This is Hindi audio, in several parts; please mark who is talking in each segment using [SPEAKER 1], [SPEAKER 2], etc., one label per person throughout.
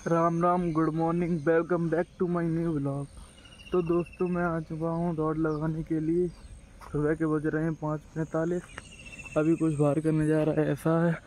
[SPEAKER 1] Ram Ram, good morning, welcome back to my new vlog. तो दोस्तों, मैं आ चुका हूँ दौड़ लगाने के लिए। सुबह के बज रहे हैं 5:45। अभी कुछ बाहर का नज़ारा ऐसा है।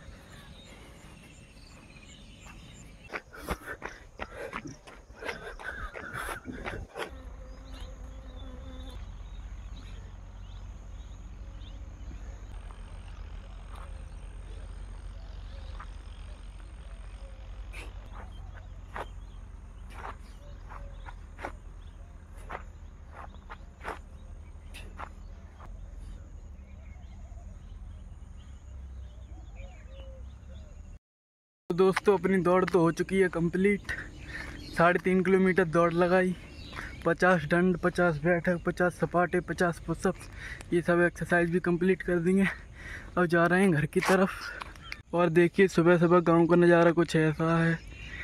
[SPEAKER 1] तो दोस्तों, अपनी दौड़ तो हो चुकी है कंप्लीट। 3.5 किलोमीटर दौड़ लगाई। 50 डंड, 50 बैठक, 50 सपाटे, 50 पुशअप्स, ये सब एक्सरसाइज भी कंप्लीट कर दी हैं। अब जा रहे हैं घर की तरफ। और देखिए, सुबह सुबह गांव का नज़ारा कुछ ऐसा है।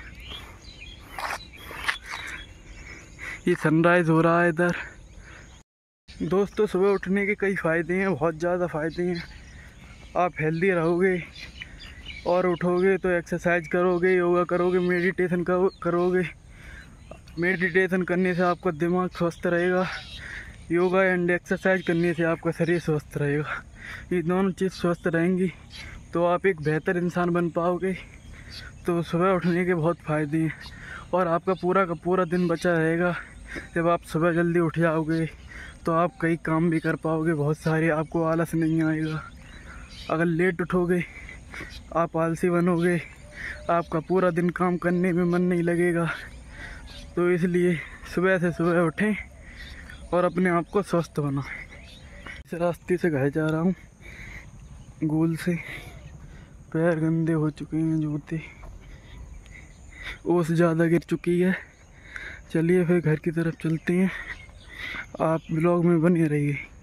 [SPEAKER 1] ये सनराइज़ हो रहा है इधर। दोस्तों, सुबह उठने के कई फ़ायदे हैं, बहुत ज़्यादा फ़ायदे हैं। आप हेल्दी रहोगे और उठोगे तो एक्सरसाइज करोगे, योगा करोगे, मेडिटेशन करोगे। मेडिटेशन करने से आपका दिमाग स्वस्थ रहेगा। योगा एंड एक्सरसाइज करने से आपका शरीर स्वस्थ रहेगा। ये दोनों चीज़ स्वस्थ रहेंगी तो आप एक बेहतर इंसान बन पाओगे। तो सुबह उठने के बहुत फ़ायदे हैं और आपका पूरा का पूरा दिन बचा रहेगा। जब आप सुबह जल्दी उठ जाओगे तो आप कई काम भी कर पाओगे, बहुत सारे। आपको आलस नहीं आएगा। अगर लेट उठोगे आप आलसी बनोगे, आपका पूरा दिन काम करने में मन नहीं लगेगा। तो इसलिए सुबह से सुबह उठें और अपने आप को स्वस्थ बनाएं। इस रास्ते से घर जा रहा हूँ, गोल से। पैर गंदे हो चुके हैं, जूते, ओस ज़्यादा गिर चुकी है। चलिए फिर घर की तरफ चलते हैं। आप ब्लॉग में बने रहिए।